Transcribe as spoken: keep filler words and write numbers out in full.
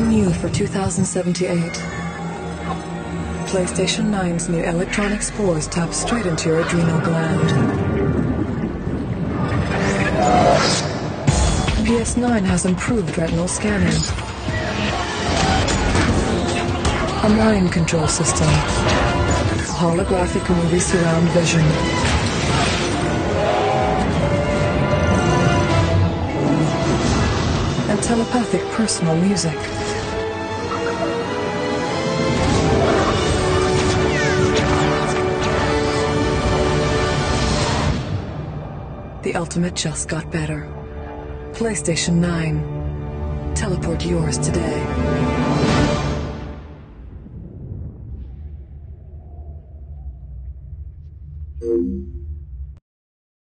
Something new for two thousand seventy-eight. PlayStation nine's new electronic spores tap straight into your adrenal gland. P S nine has improved retinal scanning. A mind control system. Holographic movie surround vision. And telepathic personal music. The ultimate just got better. PlayStation nine. Teleport yours today.